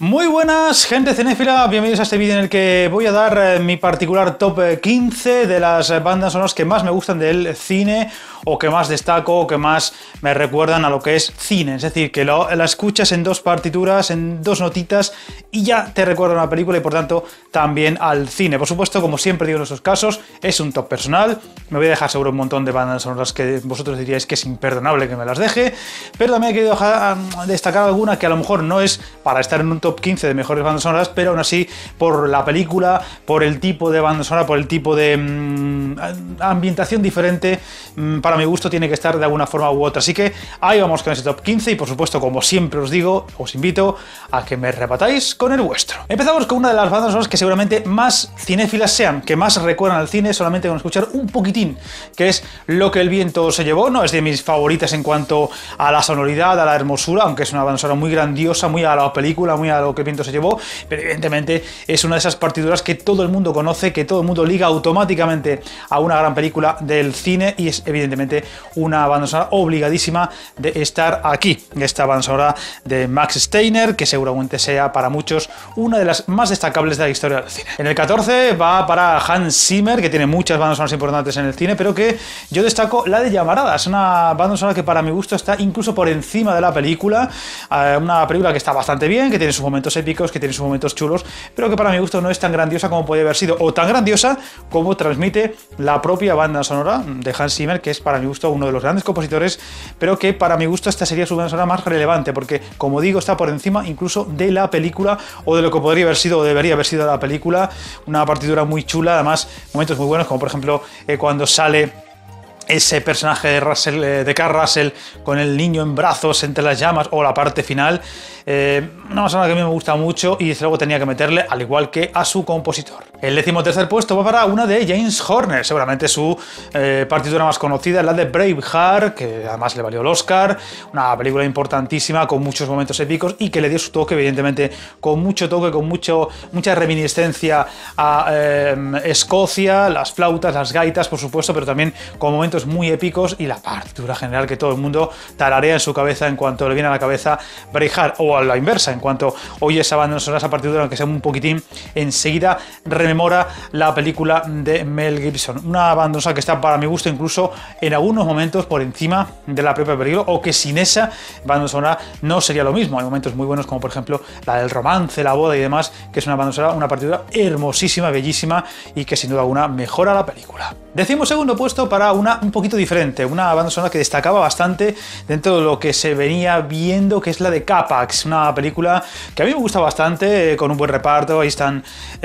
Muy buenas, gente cinéfila, bienvenidos a este vídeo en el que voy a dar mi particular top 15 de las bandas sonoras que más me gustan del cine o que más destaco o que más me recuerdan a lo que es cine. Es decir, que la escuchas en dos partituras, en dos notitas y ya te recuerda a una película y por tanto también al cine. Por supuesto, como siempre digo en esos casos, es un top personal. Me voy a dejar seguro un montón de bandas sonoras que vosotros diríais que es imperdonable que me las deje, pero también he querido destacar alguna que a lo mejor no es para estar en un top 15 de mejores bandas sonoras, pero aún así por la película, por el tipo de banda sonora, por el tipo de ambientación diferente, para mi gusto tiene que estar de alguna forma u otra. Así que ahí vamos con ese top 15 y por supuesto, como siempre os digo, os invito a que me rebatáis con el vuestro. Empezamos con una de las bandas sonoras que seguramente más cinéfilas sean, que más recuerdan al cine solamente con escuchar un poquitín, que es Lo que el viento se llevó. No es de mis favoritas en cuanto a la sonoridad, a la hermosura, aunque es una banda sonora muy grandiosa, muy a la película, muy a Lo que el viento se llevó, pero evidentemente es una de esas partituras que todo el mundo conoce, que todo el mundo liga automáticamente a una gran película del cine y es evidentemente una banda sonora obligadísima de estar aquí. Esta banda sonora de Max Steiner, que seguramente sea para muchos una de las más destacables de la historia del cine. En el 14 va para Hans Zimmer, que tiene muchas bandas sonoras importantes en el cine, pero que yo destaco la de Llamarada. Es una banda sonora que para mi gusto está incluso por encima de la película, una película que está bastante bien, que tiene sus momentos épicos, que tiene sus momentos chulos, pero que para mi gusto no es tan grandiosa como podría haber sido, o tan grandiosa como transmite la propia banda sonora de Hans Zimmer, que es para mi gusto uno de los grandes compositores, pero que para mi gusto esta sería su banda sonora más relevante, porque como digo, está por encima incluso de la película o de lo que podría haber sido o debería haber sido la película. Una partitura muy chula, además momentos muy buenos, como por ejemplo cuando sale ese personaje de Carl Russell con el niño en brazos entre las llamas, o la parte final, una banda sonora que a mí me gusta mucho y desde luego tenía que meterle, al igual que a su compositor. El 13º puesto va para una de James Horner, seguramente su partitura más conocida, la de Braveheart, que además le valió el Oscar, una película importantísima con muchos momentos épicos y que le dio su toque, evidentemente con mucho toque, con mucha reminiscencia a Escocia, las flautas, las gaitas, por supuesto, pero también con momentos muy épicos y la partitura general que todo el mundo tararea en su cabeza en cuanto le viene a la cabeza Braveheart, o a la inversa, en cuanto oye esa banda sonora, esa partitura, aunque sea un poquitín, enseguida rememora la película de Mel Gibson. Una banda sonora que está para mi gusto incluso en algunos momentos por encima de la propia película, o que sin esa banda sonora no sería lo mismo. Hay momentos muy buenos como por ejemplo la del romance, la boda y demás, que es una banda sonora, una partitura hermosísima, bellísima y que sin duda alguna mejora la película. 12º puesto para una un poquito diferente, una banda sonora que destacaba bastante dentro de lo que se venía viendo, que es la de Capax, una película que a mí me gusta bastante, con un buen reparto. Ahí están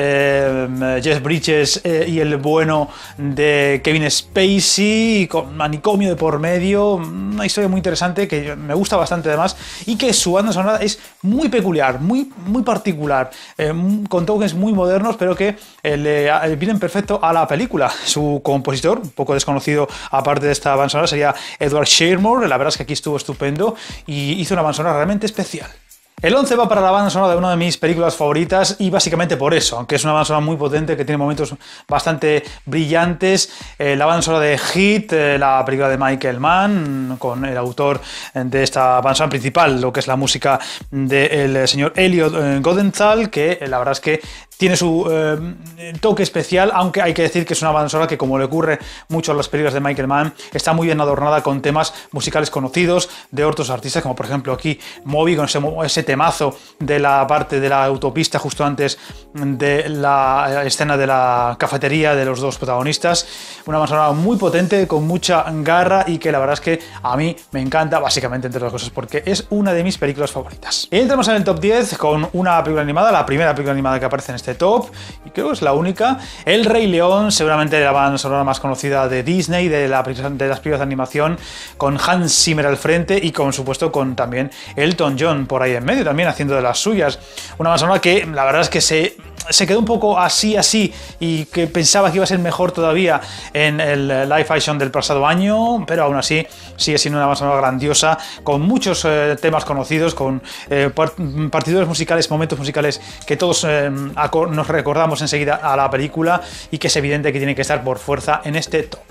Jeff Bridges y el bueno de Kevin Spacey, con manicomio de por medio, una historia muy interesante que me gusta bastante además, y que su banda sonora es muy peculiar, muy particular, con toques muy modernos, pero que le vienen perfecto a la película. Su compositor, un poco desconocido aparte de esta banda sonora, sería Edward Shearmore. La verdad es que aquí estuvo estupendo y hizo una banda sonora realmente especial. El 11 va para la banda sonora de una de mis películas favoritas, y básicamente por eso, aunque es una banda sonora muy potente que tiene momentos bastante brillantes, la banda sonora de Hit, la película de Michael Mann, con el autor de esta banda sonora principal, lo que es la música del señor Elliot Goldenthal, que la verdad es que tiene su toque especial, aunque hay que decir que es una banda sonora que, como le ocurre mucho a las películas de Michael Mann, está muy bien adornada con temas musicales conocidos de otros artistas, como por ejemplo aquí Moby, con ese temazo de la parte de la autopista justo antes de la escena de la cafetería de los dos protagonistas. Una banda sonora muy potente, con mucha garra, y que la verdad es que a mí me encanta, básicamente entre otras cosas porque es una de mis películas favoritas. Y entramos en el top 10 con una película animada, la primera película animada que aparece en este top, y creo que es la única, El Rey León, seguramente la banda sonora más conocida de Disney, de las películas de animación, con Hans Zimmer al frente y con supuesto con también Elton John por ahí en medio también haciendo de las suyas. Una banda sonora que la verdad es que se quedó un poco así, y que pensaba que iba a ser mejor todavía en el live action del pasado año, pero aún así sigue siendo una banda sonora grandiosa, con muchos temas conocidos, con partituras musicales, momentos musicales que todos nos recordamos enseguida a la película, y que es evidente que tiene que estar por fuerza en este top.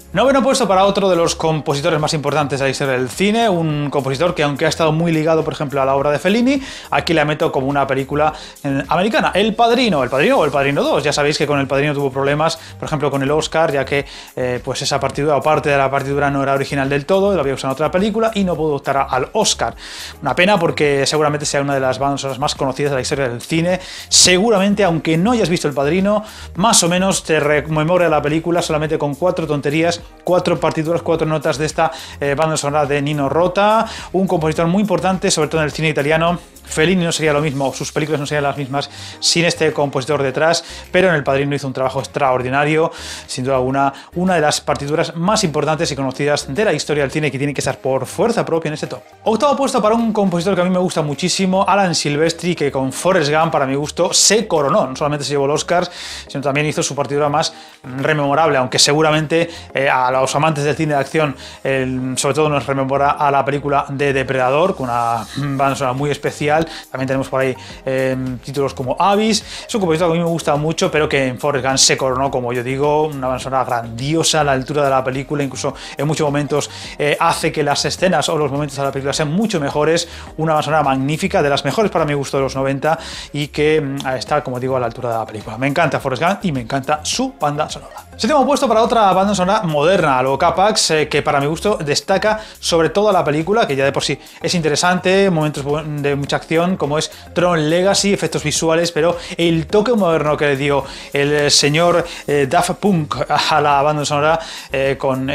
Noveno puesto para otro de los compositores más importantes de la historia del cine, un compositor que aunque ha estado muy ligado, por ejemplo, a la obra de Fellini, aquí la meto como una película americana. El Padrino o El Padrino 2. Ya sabéis que con El Padrino tuvo problemas, por ejemplo, con el Oscar, ya que pues esa partitura o parte de la partitura no era original del todo, lo había usado en otra película y no pudo optar al Oscar. Una pena porque seguramente sea una de las bandas sonoras más conocidas de la historia del cine. Seguramente, aunque no hayas visto El Padrino, más o menos te rememora la película solamente con 4 tonterías, 4 partituras, 4 notas de esta banda sonora de Nino Rota, un compositor muy importante, sobre todo en el cine italiano. Fellini no sería lo mismo, sus películas no serían las mismas sin este compositor detrás, pero en El Padrino hizo un trabajo extraordinario, sin duda alguna, una de las partituras más importantes y conocidas de la historia del cine que tiene que estar por fuerza propia en este top. Octavo puesto para un compositor que a mí me gusta muchísimo, Alan Silvestri, que con Forrest Gump, para mi gusto, se coronó, no solamente se llevó el Oscar, sino también hizo su partitura más rememorable, aunque seguramente a los amantes del cine de acción, sobre todo nos rememora a la película de Depredador, con una banda sonora muy especial. También tenemos por ahí títulos como Abyss. Es un compositor que a mí me gusta mucho, pero que en Forrest Gump se coronó, como yo digo, una banda sonora grandiosa a la altura de la película, incluso en muchos momentos hace que las escenas o los momentos de la película sean mucho mejores. Una banda sonora magnífica, de las mejores para mi gusto de los 90 y que está, como digo, a la altura de la película. Me encanta Forrest Gump y me encanta su banda sonora. Séptimo puesto para otra banda sonora moderna, lo Capax, que para mi gusto destaca sobre todo la película, que ya de por sí es interesante, momentos de mucha acción, como es Tron Legacy, efectos visuales, pero el toque moderno que le dio el señor Daft Punk a la banda sonora, con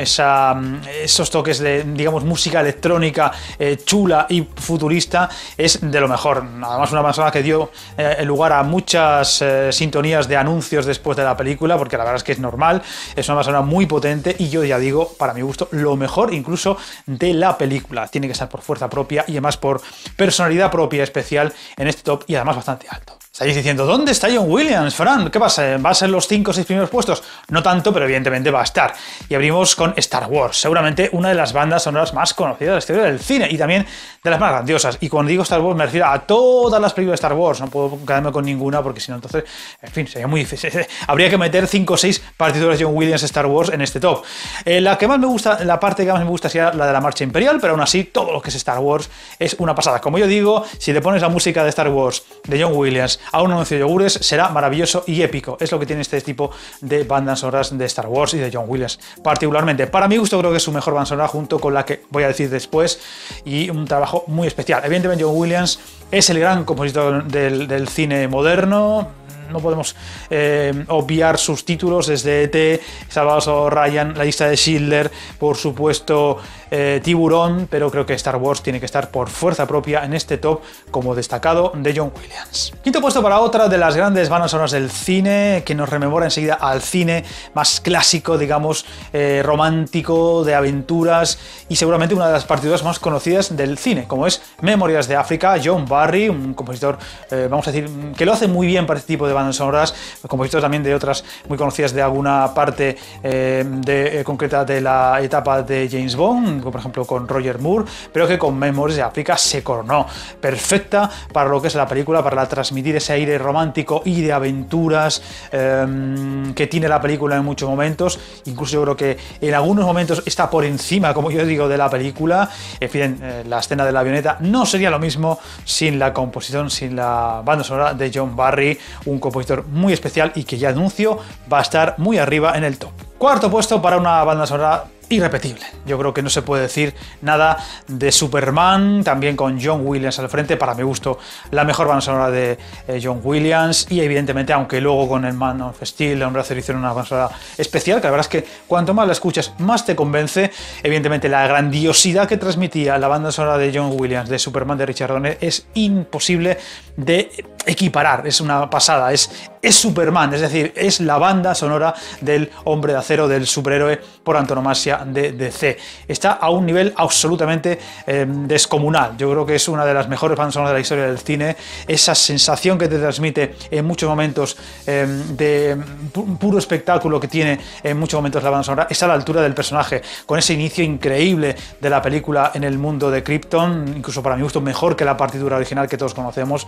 esos toques de, digamos, música electrónica chula y futurista, es de lo mejor. Además, una banda sonora que dio lugar a muchas sintonías de anuncios después de la película, porque la verdad es que es normal. Es una banda sonora muy potente y yo ya digo, para mi gusto, lo mejor incluso de la película. Tiene que estar por fuerza propia y además por personalidad propia especial en este top y además bastante alto. Estáis diciendo, ¿dónde está John Williams, Fran? ¿Qué pasa? ¿Va a ser los 5 o 6 primeros puestos? No tanto, pero evidentemente va a estar. Y abrimos con Star Wars, seguramente una de las bandas sonoras más conocidas de la historia del cine y también de las más grandiosas. Y cuando digo Star Wars me refiero a todas las películas de Star Wars. No puedo quedarme con ninguna porque si no, entonces, en fin, sería muy difícil. Habría que meter 5 o 6 partituras de John Williams Star Wars en este top. La que más me gusta, la parte que más me gusta sería la de la Marcha Imperial, pero aún así todo lo que es Star Wars es una pasada. Como yo digo, si le pones la música de Star Wars de John Williams a un anuncio de yogures, será maravilloso y épico. Es lo que tiene este tipo de bandas sonoras de Star Wars y de John Williams particularmente. Para mi gusto creo que es su mejor banda sonora junto con la que voy a decir después y un trabajo muy especial. Evidentemente John Williams es el gran compositor del cine moderno. No podemos obviar sus títulos desde E.T., Salvador Ryan, La lista de Schindler, por supuesto Tiburón, pero creo que Star Wars tiene que estar por fuerza propia en este top como destacado de John Williams. Quinto puesto para otra de las grandes bandas sonoras del cine que nos rememora enseguida al cine más clásico, digamos, romántico, de aventuras y seguramente una de las partituras más conocidas del cine, como es Memorias de África, John Barry, un compositor, vamos a decir, que lo hace muy bien para este tipo de bandas sonoras, compositor también de otras muy conocidas de alguna parte concreta de la etapa de James Bond, como por ejemplo con Roger Moore, pero que con Memorias de África se coronó. Perfecta para lo que es la película, para transmitir ese aire romántico y de aventuras que tiene la película en muchos momentos. Incluso yo creo que en algunos momentos está por encima, como yo digo, de la película. En fin, la escena de la avioneta no sería lo mismo sin la composición, sin la banda sonora de John Barry, un compositor muy especial y que ya anuncio va a estar muy arriba en el top. Cuarto puesto para una banda sonora irrepetible. Yo creo que no se puede decir nada de Superman, también con John Williams al frente, para mi gusto la mejor banda sonora de John Williams y evidentemente, aunque luego con el Man of Steel, el Hombre de Acero hicieron una banda sonora especial, que la verdad es que cuanto más la escuchas más te convence. Evidentemente la grandiosidad que transmitía la banda sonora de John Williams de Superman de Richard Donner es imposible de equiparar, es una pasada, es Superman, es decir, es la banda sonora del Hombre de Acero, del superhéroe por antonomasia de DC. Está a un nivel absolutamente descomunal. Yo creo que es una de las mejores bandas sonoras de la historia del cine. Esa sensación que te transmite en muchos momentos de puro espectáculo que tiene en muchos momentos la banda sonora, está a la altura del personaje, con ese inicio increíble de la película en el mundo de Krypton, incluso para mi gusto mejor que la partitura original que todos conocemos.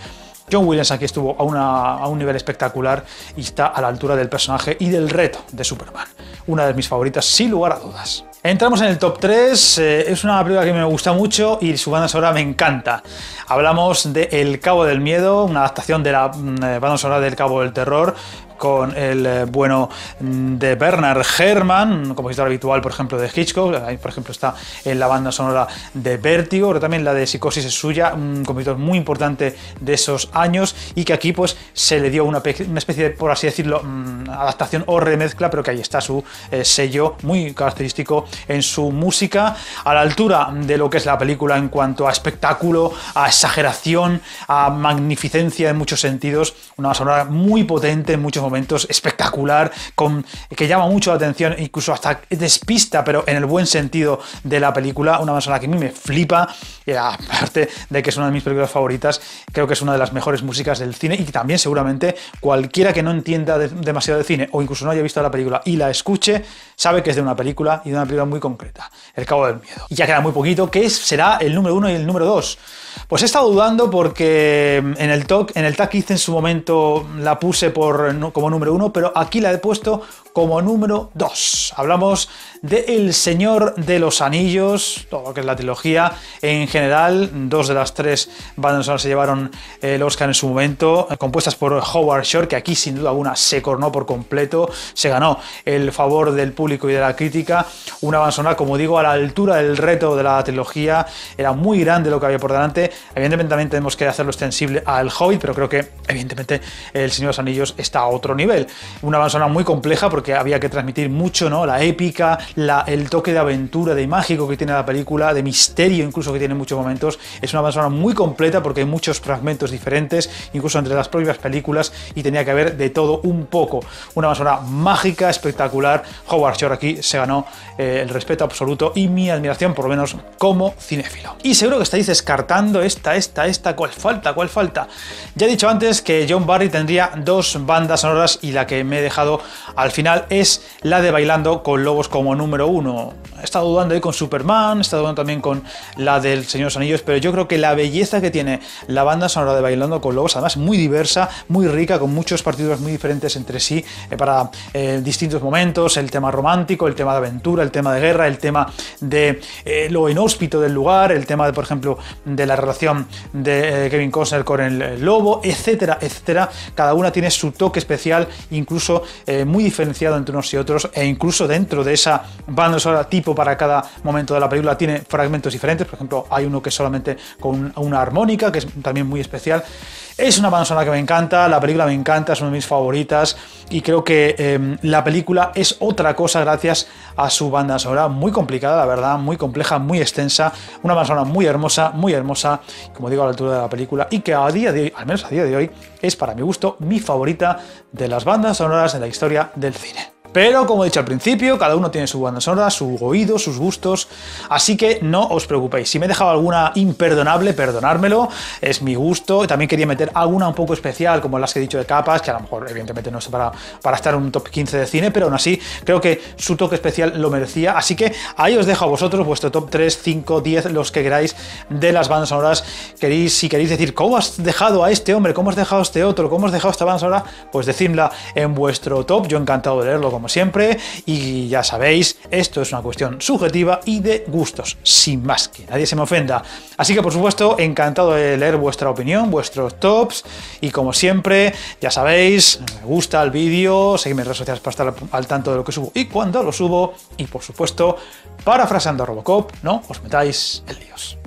John Williams aquí estuvo a un nivel espectacular y está a la altura del personaje y del reto de Superman. Una de mis favoritas, sin lugar a dudas. Entramos en el top 3, es una película que me gusta mucho y su banda sonora me encanta. Hablamos de El Cabo del Miedo, una adaptación de la banda sonora del Cabo del Terror, con el bueno de Bernard Herrmann, un compositor habitual, por ejemplo, de Hitchcock. Ahí, por ejemplo, está en la banda sonora de Vértigo, pero también la de Psicosis es suya, un compositor muy importante de esos años y que aquí pues se le dio una especie de, por así decirlo, adaptación o remezcla, pero que ahí está su sello muy característico en su música, a la altura de lo que es la película en cuanto a espectáculo, a exageración, a magnificencia en muchos sentidos, una banda sonora muy potente en muchos momentos, espectacular, que llama mucho la atención, incluso hasta despista, pero en el buen sentido de la película, una banda sonora que a mí me flipa, y aparte de que es una de mis películas favoritas, creo que es una de las mejores músicas del cine y que también seguramente cualquiera que no entienda demasiado de cine o incluso no haya visto la película y la escuche, sabe que es de una película y de una película muy concreta, El Cabo del Miedo. Y ya queda muy poquito, ¿qué será el número 1 y el número 2? Pues he estado dudando porque en el tag que hice en su momento la puse como número 1, pero aquí la he puesto como número 2. Hablamos de El Señor de los Anillos, todo lo que es la trilogía en general. 2 de las 3 bandas sonoras se llevaron el Oscar en su momento, compuestas por Howard Shore, que aquí sin duda alguna se coronó por completo, se ganó el favor del público y de la crítica. Una banda sonora, como digo, a la altura del reto de la trilogía, era muy grande lo que había por delante. Evidentemente también tenemos que hacerlo extensible al Hobbit, pero creo que evidentemente El Señor de los Anillos está a otro nivel. Una banda sonora muy compleja porque había que transmitir mucho, ¿no? La épica, el toque de aventura, de mágico que tiene la película, de misterio incluso que tiene en muchos momentos. Es una banda sonora muy completa porque hay muchos fragmentos diferentes, incluso entre las propias películas, y tenía que haber de todo un poco. Una banda sonora mágica, espectacular. Howard Shore aquí se ganó el respeto absoluto y mi admiración, por lo menos como cinéfilo. Y seguro que estáis descartando ¿cuál falta? Ya he dicho antes que John Barry tendría 2 bandas sonoras y la que me he dejado al final es la de Bailando con Lobos como número 1. He estado dudando ahí con Superman, he estado dudando también con la del Señor de los Anillos, pero yo creo que la belleza que tiene la banda sonora de Bailando con Lobos, además muy diversa, muy rica, con muchos partidos muy diferentes entre sí, para distintos momentos, el tema romántico, el tema de aventura, el tema de guerra, el tema de lo inhóspito del lugar, el tema de, por ejemplo, de la relación de Kevin Costner con el lobo, etcétera, etcétera. Cada una tiene su toque especial, incluso muy diferenciado entre unos y otros, e incluso dentro de esa banda sonora tipo para cada momento de la película tiene fragmentos diferentes. Por ejemplo, hay uno que es solamente con una armónica, que es también muy especial. Es una banda sonora que me encanta, la película me encanta, es una de mis favoritas y creo que la película es otra cosa gracias a su banda sonora, muy complicada, la verdad, muy compleja, muy extensa, una banda sonora muy hermosa, como digo, a la altura de la película y que a día de hoy, al menos a día de hoy, es para mi gusto mi favorita de las bandas sonoras de la historia del cine. Pero, como he dicho al principio, cada uno tiene su banda sonora, su oído, sus gustos, así que no os preocupéis. Si me he dejado alguna imperdonable, perdonármelo, es mi gusto. También quería meter alguna un poco especial, como las que he dicho de capas, que a lo mejor evidentemente no es para estar en un top 15 de cine, pero aún así creo que su toque especial lo merecía. Así que ahí os dejo a vosotros vuestro top 3, 5, 10, los que queráis de las bandas sonoras. Si queréis decir, ¿cómo has dejado a este hombre? ¿Cómo has dejado a este otro? ¿Cómo has dejado esta banda sonora? Pues decidla en vuestro top, yo encantado de leerlo como siempre, y ya sabéis, esto es una cuestión subjetiva y de gustos, sin más, que nadie se me ofenda. Así que por supuesto, encantado de leer vuestra opinión, vuestros tops, y como siempre, ya sabéis, me gusta el vídeo, seguidme en redes sociales para estar al tanto de lo que subo y cuando lo subo, y por supuesto, parafraseando a Robocop, no os metáis en líos.